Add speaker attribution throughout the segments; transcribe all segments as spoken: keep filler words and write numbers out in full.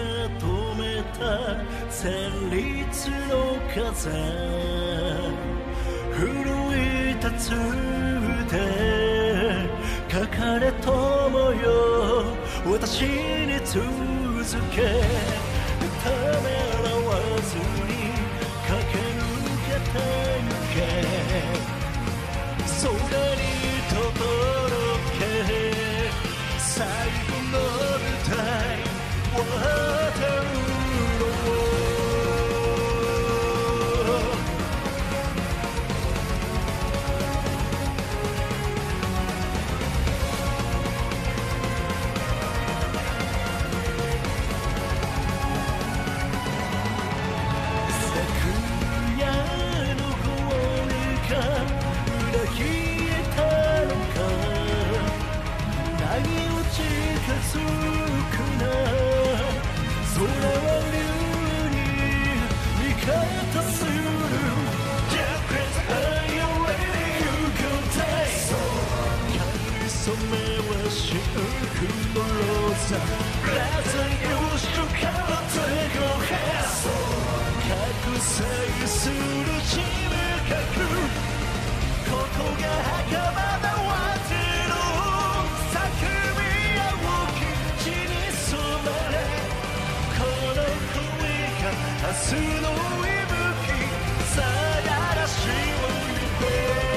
Speaker 1: 止めた旋律の風奮い立つで書かれともよ私に続けためらわずに駆け抜けてゆけ空に届け最後の舞台渡るのつくな空は竜に味方する Just are you ready you go take 髪染めはシンクのローザ Let's use to color take your hair 覚醒する自覚ここが袴だわての叫び明日の息吹さあ嵐を呼べ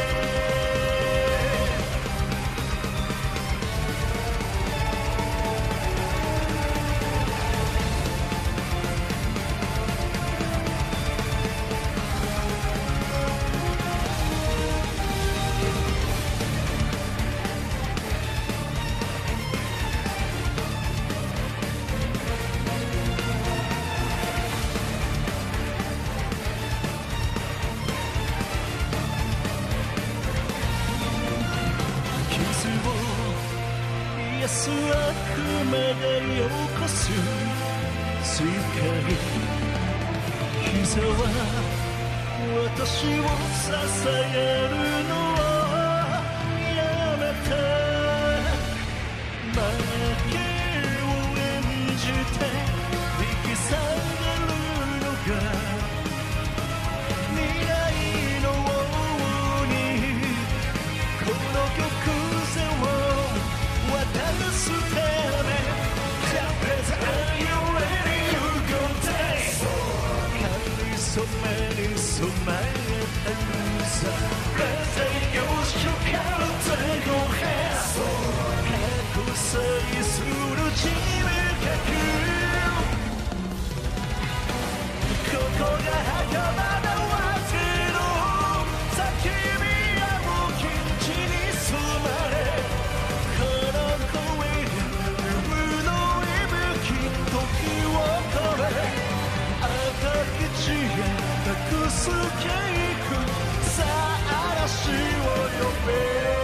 Speaker 1: 安悪魔がよこす世界膝は私を支えるのをやめて負けを演じて引き下がるのが未来の王にこの曲線を渡すため Just are you ready you go take 髪染めに染まったさ Let's take your sugar take your hair 覚醒する自覚ここが袴だわての叫び青き血に染まれ託す稽古さあ嵐を呼べ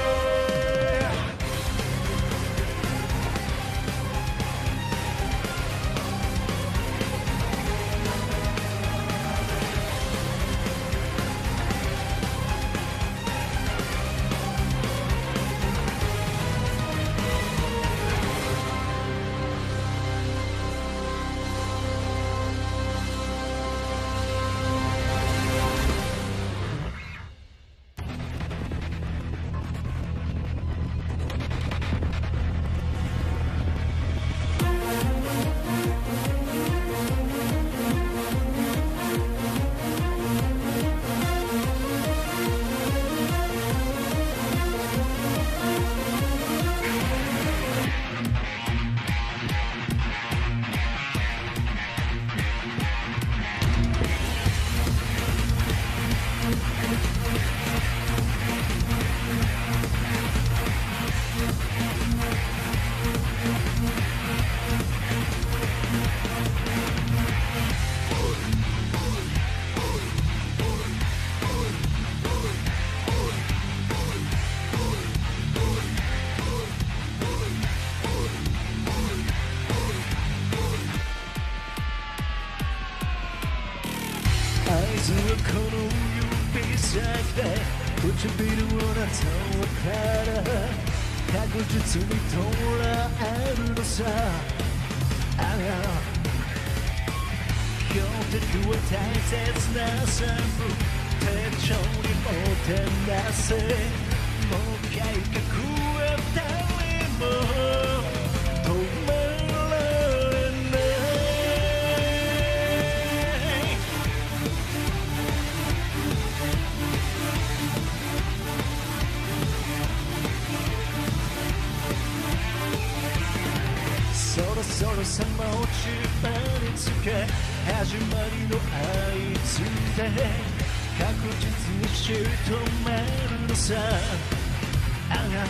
Speaker 1: ずはこの指先で唇をなたわから確実に捉えるのさああは大切な散歩手帳にもてなせもう計画は誰も止められないそろそろさもう中盤につけ始まりの合図で確実にしとめるのさああ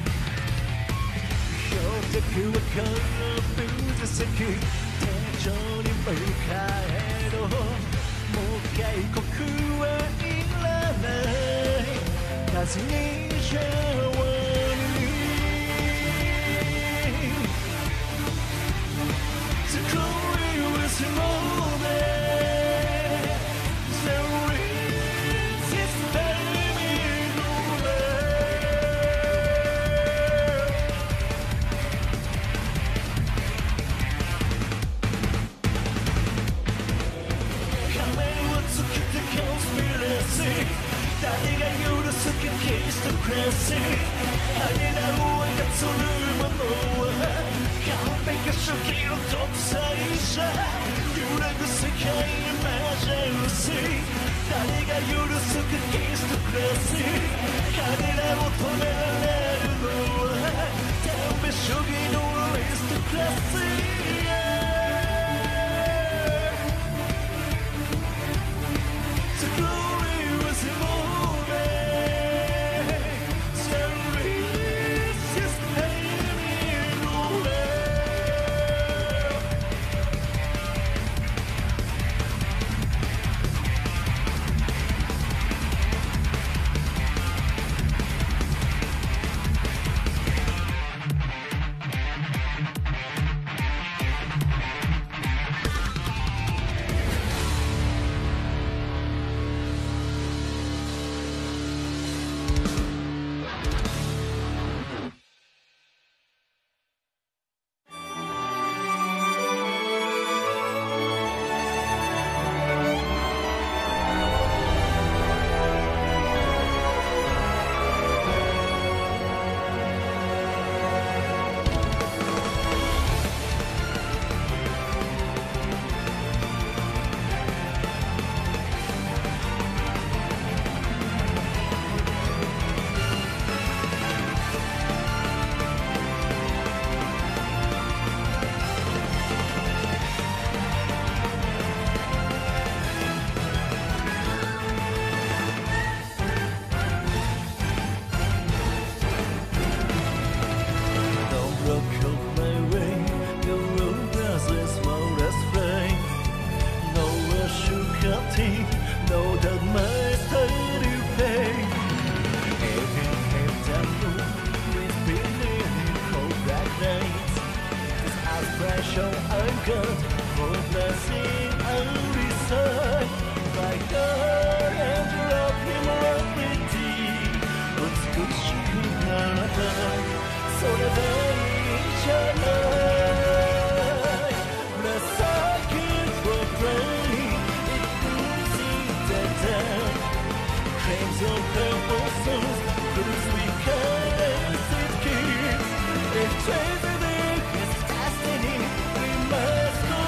Speaker 1: 標的はこの分座席手帳に向かえろもう警告はいらない風にシャワーに作りはすもうね誰が許すかキスとクラシックあれらを操るものは完璧主義の独裁者揺らぐ世界エマージェンシー誰が許すかキスとクラシック彼らを止められるのは完璧主義のリストクラシックIf chasing it is destiny, we must go.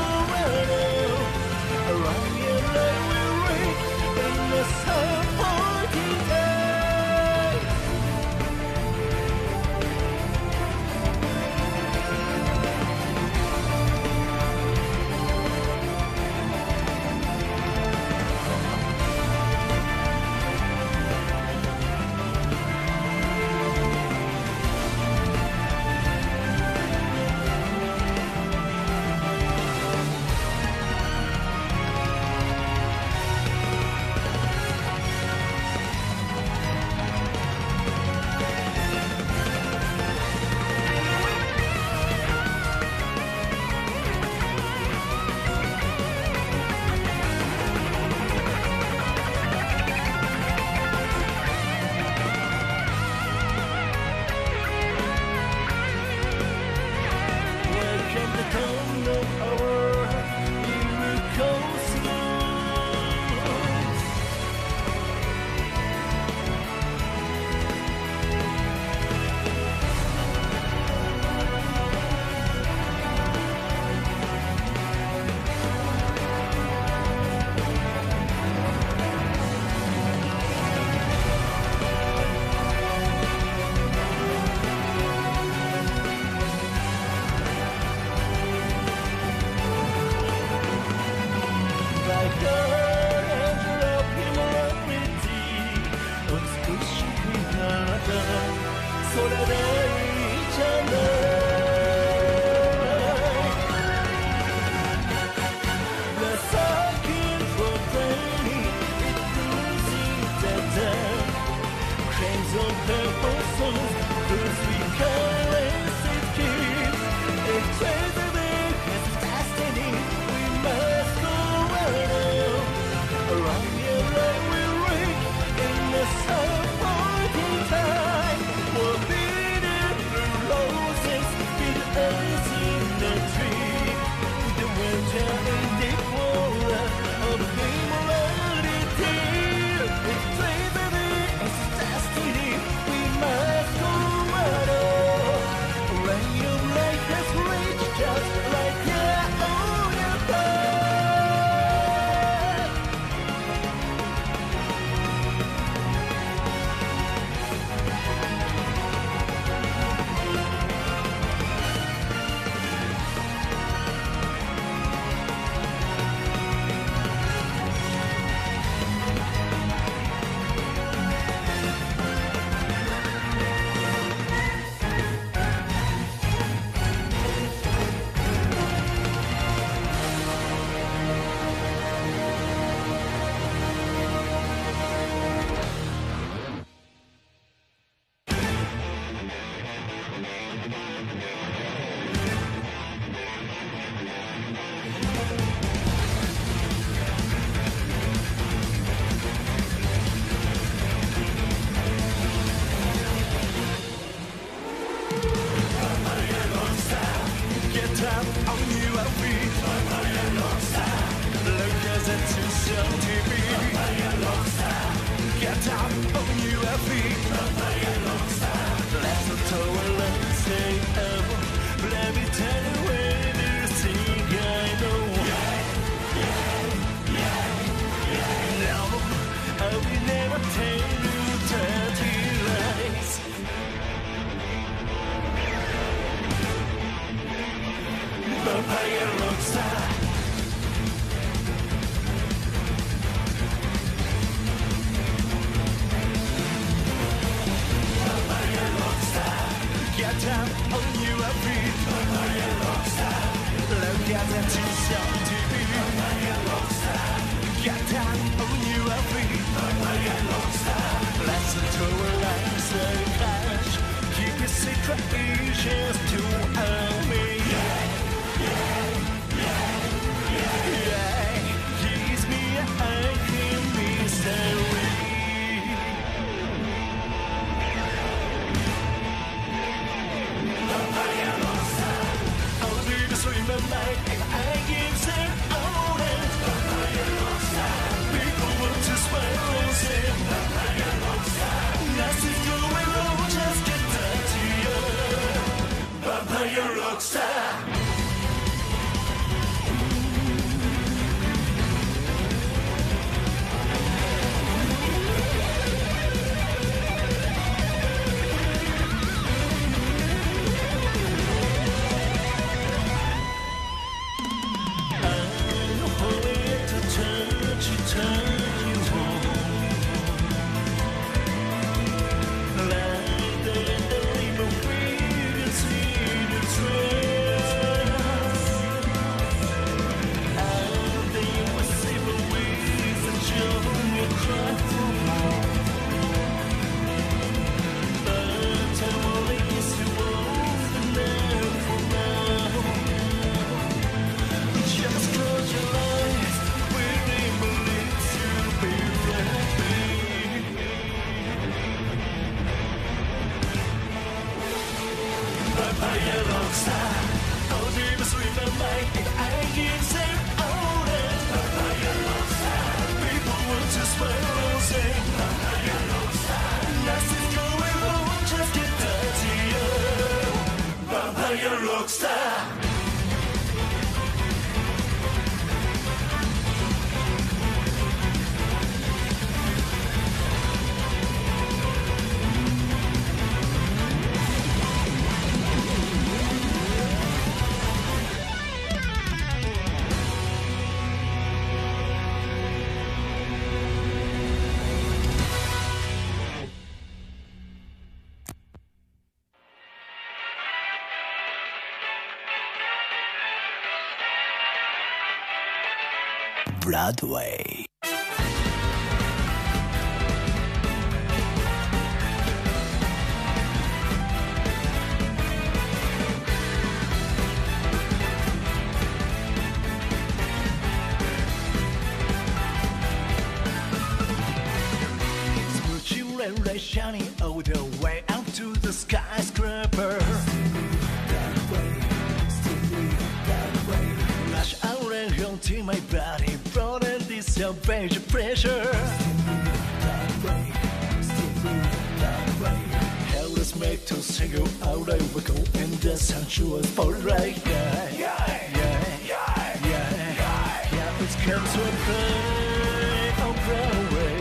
Speaker 1: on T V. Get up on your feet. Let's go and say oh. Let me tell you everything I know. No, I will never tell you dirty lies. Vampire rockstar. Vampire rockstar. Get up on your feet. Vampire rockstar. Look at the T V. Vampire rockstar. Get up on your feet. Vampire rockstar. Listen to a line say cash. Keep your secret issues to me. Gives me a hiding mystery. Vampire rockstar. I'll be the swimmer like and I give them all it. Vampire rockstar. People want to swallow them. Vampire rockstar. Nothing going wrong, just get dirtier. Vampire rockstar. Broadway. Smooching red light shining all the way up to the skyscraper. That way, still that way. Rush hour and haunting my body. Salvage pressure. That way, still that way. Hell is made to single out. I will go in the sensual spotlight. Yeah, yeah, yeah, yeah, yeah, yeah. Yeah, it's come to play on Broadway.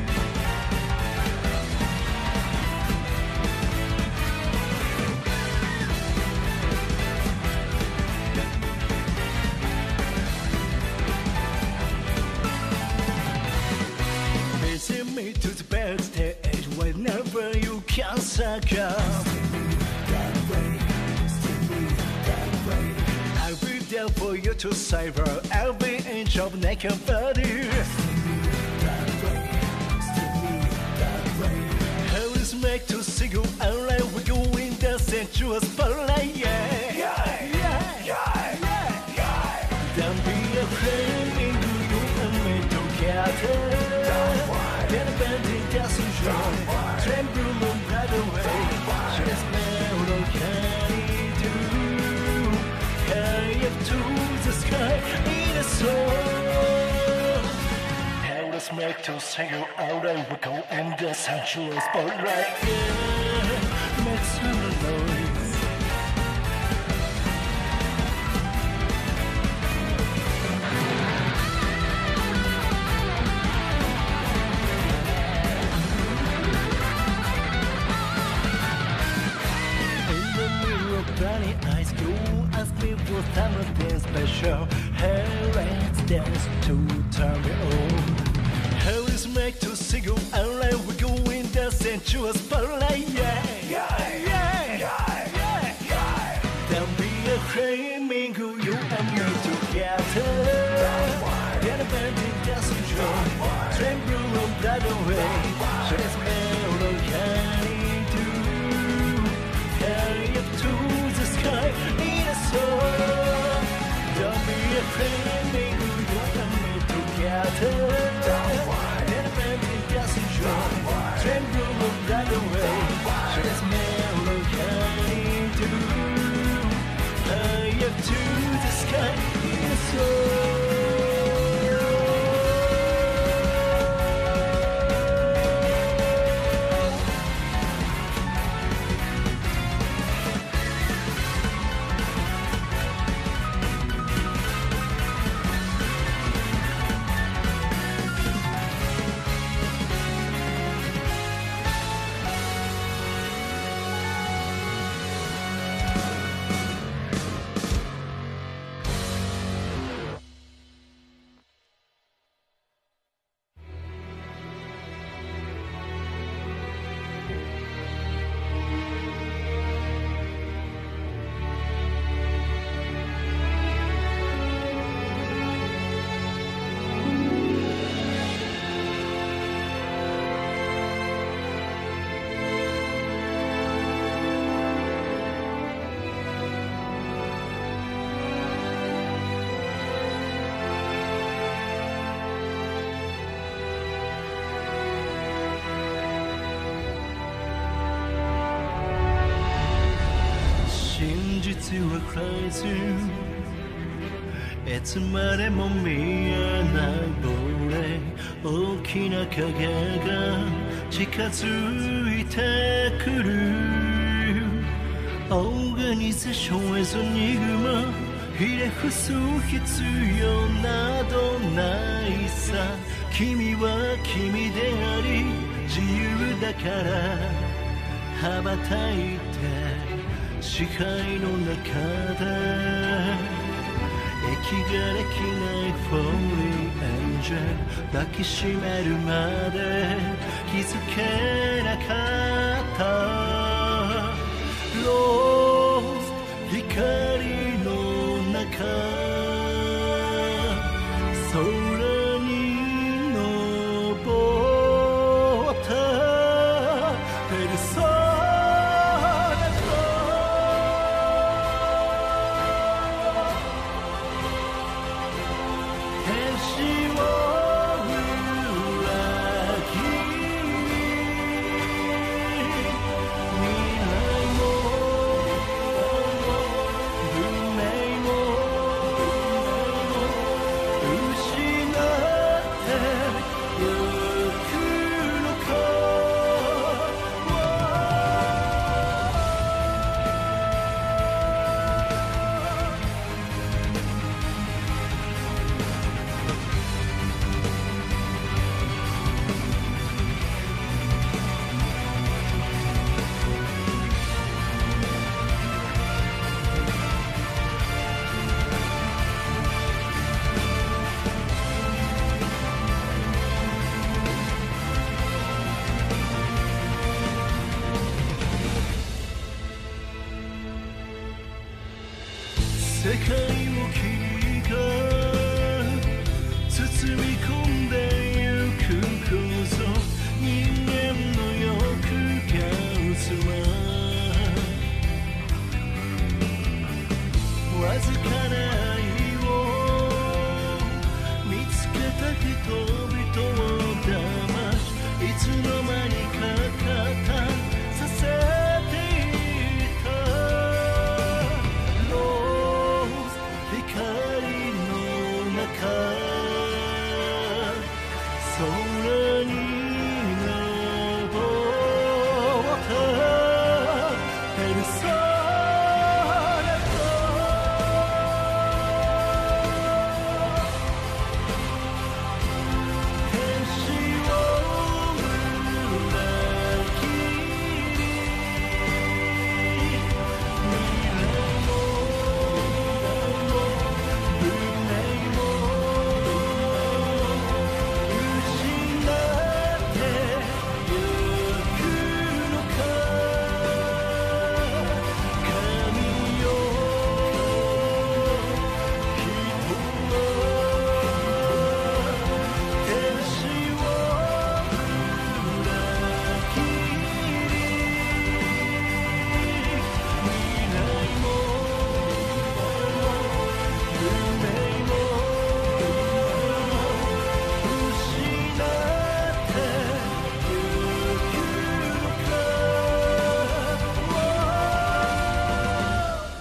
Speaker 1: Me to the backstage whenever you can suck up. That way, that way. I'll be there for you to savor every inch of naked body. That way, that way. Hell is made to see you alive. We go in the sensual spotlight. Yeah, yeah, yeah, yeah, yeah, yeah. Don't be afraid, you and me together. Get a bending doesn't show. Tremble on right away. Just now, what can he do? Carry up to the sky in a soul. is made to sing you out and we go in the sensual spotlight. Yeah, make some noise. In the mirror, burning eyes, you ask me for something special. Hey, let's dance to turn me on. Hell is made to sing you out and we go in the sensual spotlight. Yeah, yeah, yeah, yeah, yeah, yeah. There'll be a claiming who you and me together. Get a band in dance control. Train blue on that way. So let's mellow carry to carry up to the sky in a song. Don't be afraid, maybe you and me together. Get a band in dance control. Train blue on that way. So let's mellow carry to carry up to the sky in a song.実はクライズいつまでも見えないボレ大きな影が近づいてくる Organisation is enigma ひれ伏す必要などないさ君は君であり自由だから羽ばたいて 視界の中で息ができないフォーリーエンジェル抱きしめるまで気づけなかったローズ光の中空に登ったペルソー 世界を霧が包み込んでゆく構造人間の欲が渦巻わずかな愛を見つけた人々を騙しいつの間にか肩させていたローズ光の中空に登ったペルソナと天使を裏切り未来も運命も失ってゆくのか神よ人は天使を裏切り未来も運命も失ってゆくのか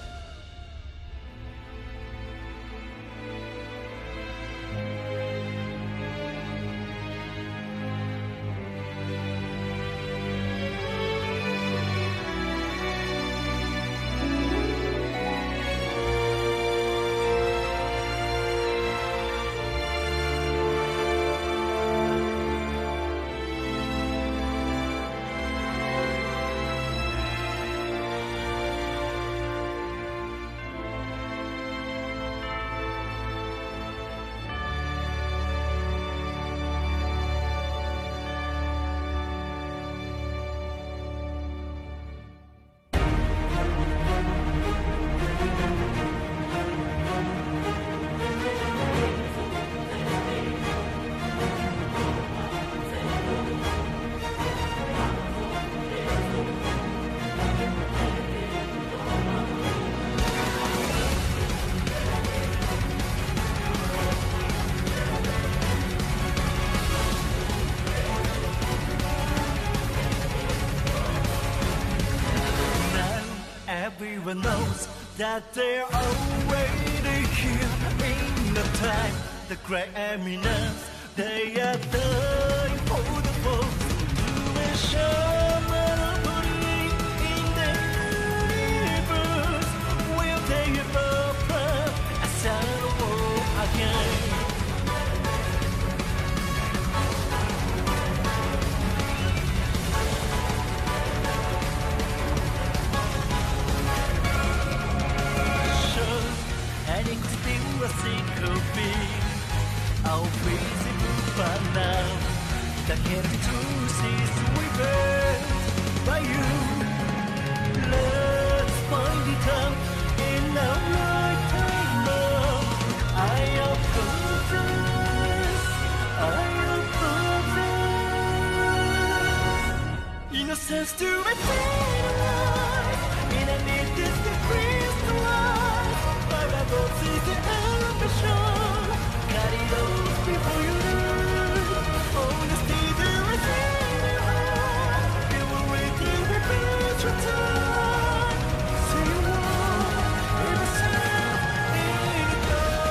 Speaker 1: Everyone knows that they're already here in the time, the great eminence. They are dying for the folks to ensure monopoly in the universe. Will they ever prove a sorrow again? And it still a single being, our visible but now the hidden truth is revealed by you. Let's find it out in our lifetime now. I apologize, I apologize. Innocence to remain alive in a need this crystallize. Paradox is the ambition. Carry those before you lose. Honesty to receive your heart. You will wait till we reach your time. See you walk in the sun, in the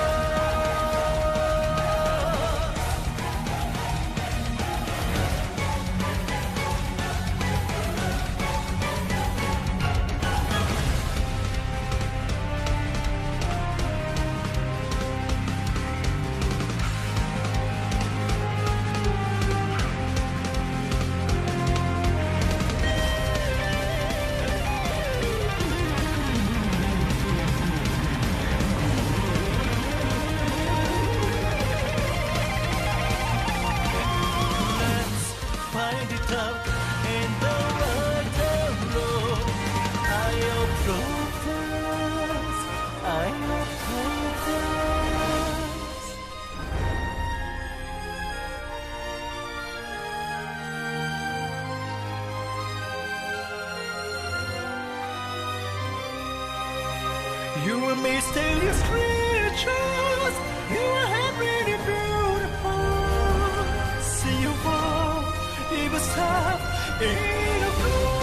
Speaker 1: find it out in the right road. I apologize, I apologize. You are mysterious creatures. You are happy and beautiful. See you walk, even stop in a blue.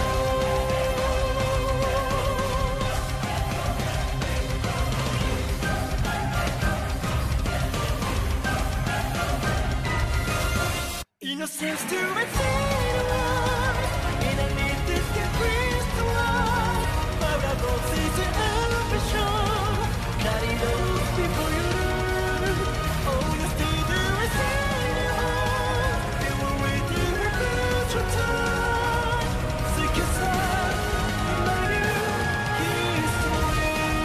Speaker 1: no sense to receive the light. And I need this to breathe the light. But I don't see the ambition. Carry those before you lose. Oh, you stay there and say the heart. They will wait to refuse your time. Sick inside, my new history.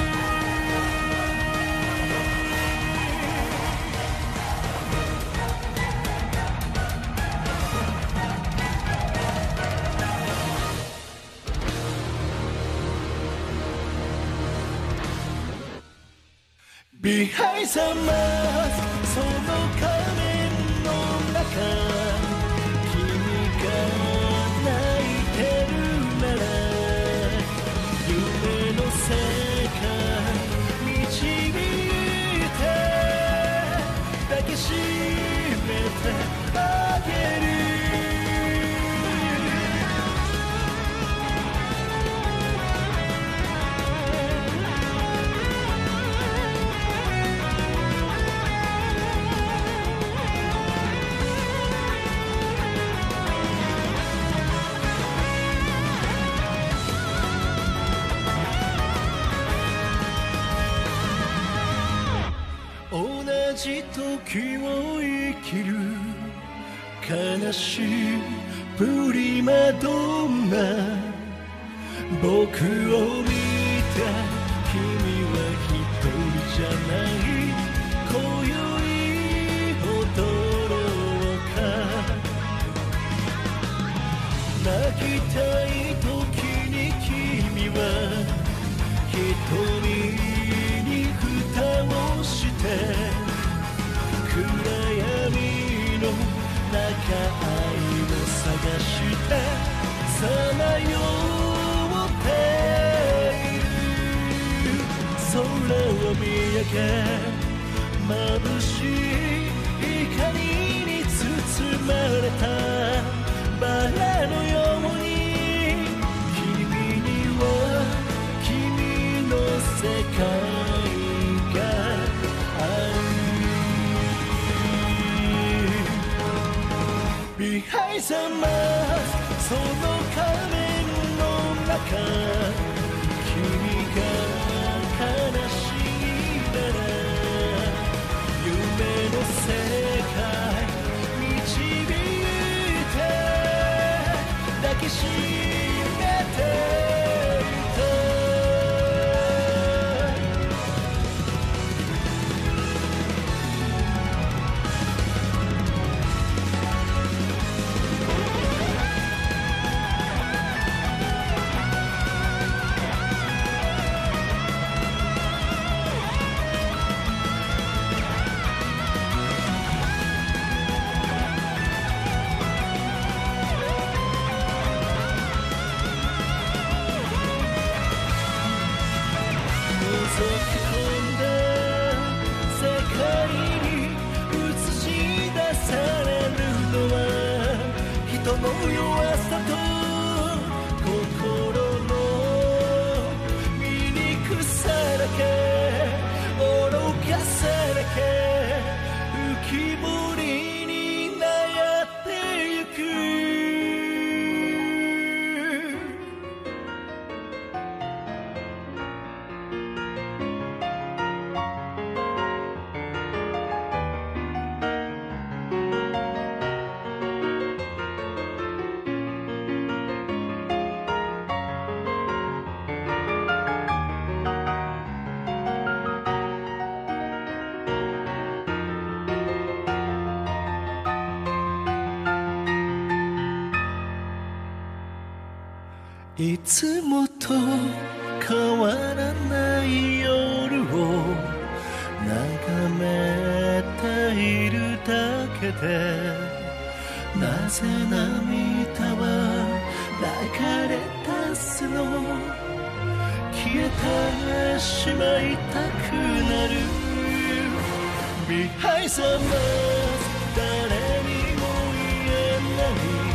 Speaker 1: Behind the mask その仮面の中君が泣いてるなら夢の世界導いて抱きしめてあげる同じ時を生きる悲しいプリマドンナ僕を見て君は一人じゃない今宵踊ろうか泣きたい時に君は瞳に蓋をして暗闇の中愛を探してさまよっている空を見上げ眩しい光に包まれたバラのように君には君の世界がある Behind the mask その仮面の中君が悲しいなら夢の世界導いて抱きしめて覗き込んだ世界に映し出されるのは人の弱さと心の醜さだけ愚かさだけ浮き彫りになってゆくいつもと変わらない夜を眺めているだけでなぜ涙は流れ出すの消えてしまいたくなる Behind the mask 誰にも言えない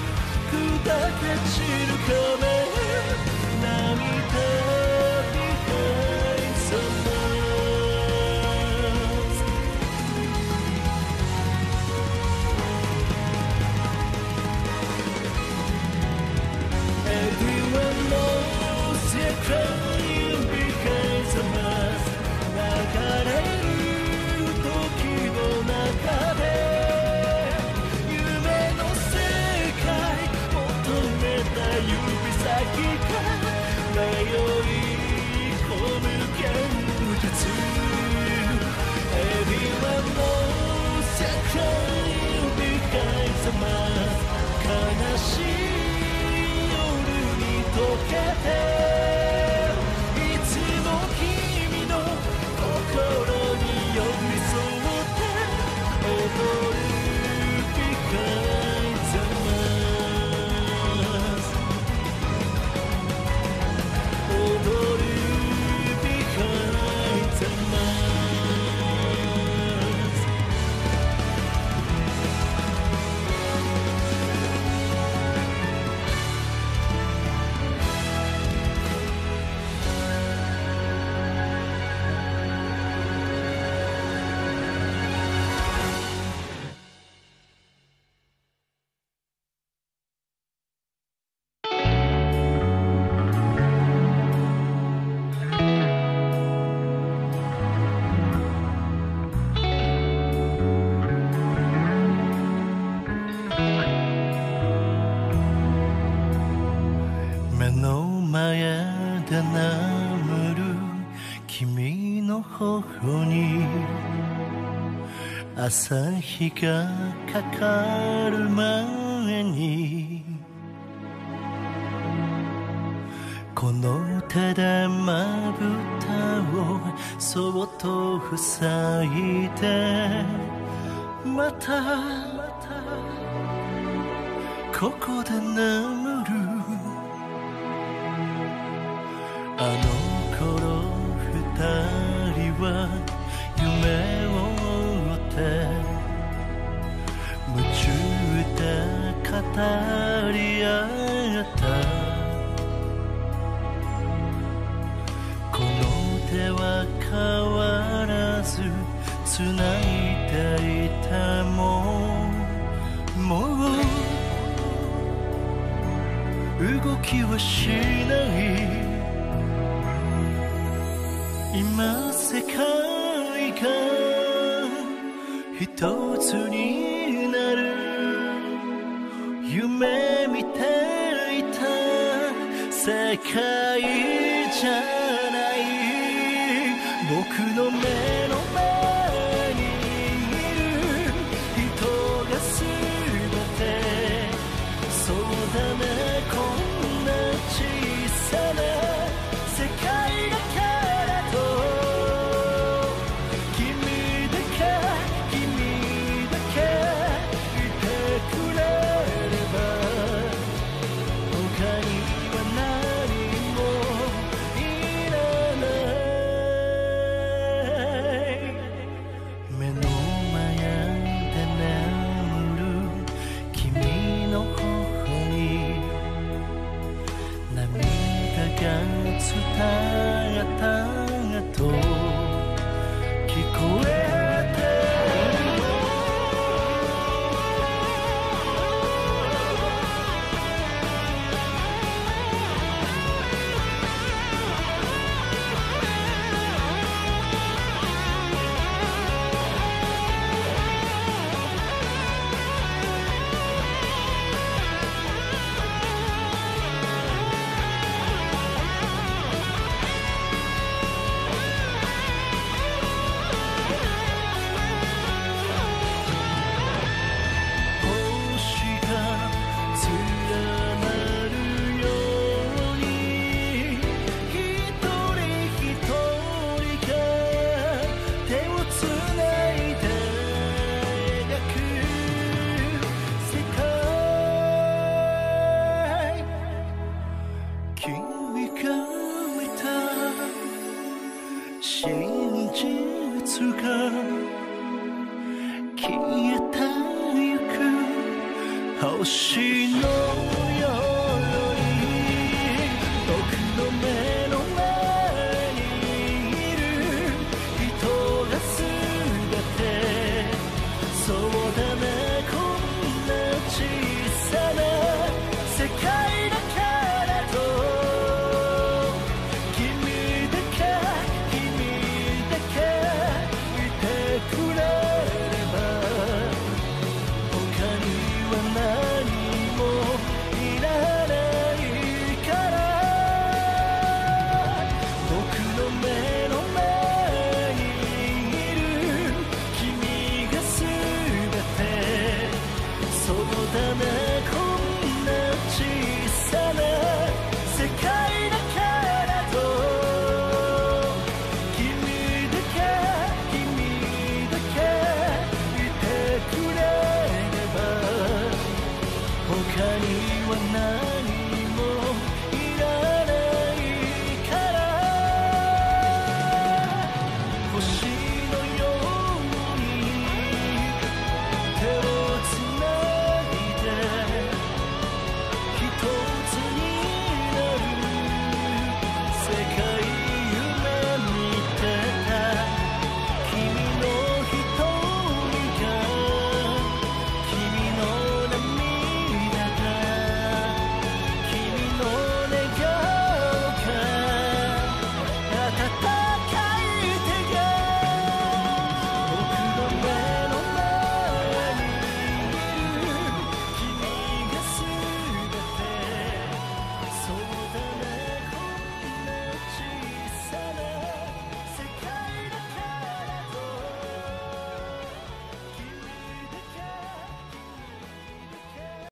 Speaker 1: 砕け散る壁涙迷い込む現実 Everyone knows that crying behind the mask 悲しい夜に溶けていつも君の心に寄り添って踊る Behind the mask 踊る Behind the mask 目の前で眠る君の頬に朝日がかかる前にこの手でまぶたをそっと塞いでまたここで眠るあの頃二人は夢を追って夢中で語り合ったこの手は変わらずつないでいてももう動きはしない今世界が一つになる夢見ていた世界じゃない僕の目の前にいる人が全てそうだねこんな小さな世界だけ伝えたと聞こえて真実が消えてゆく星の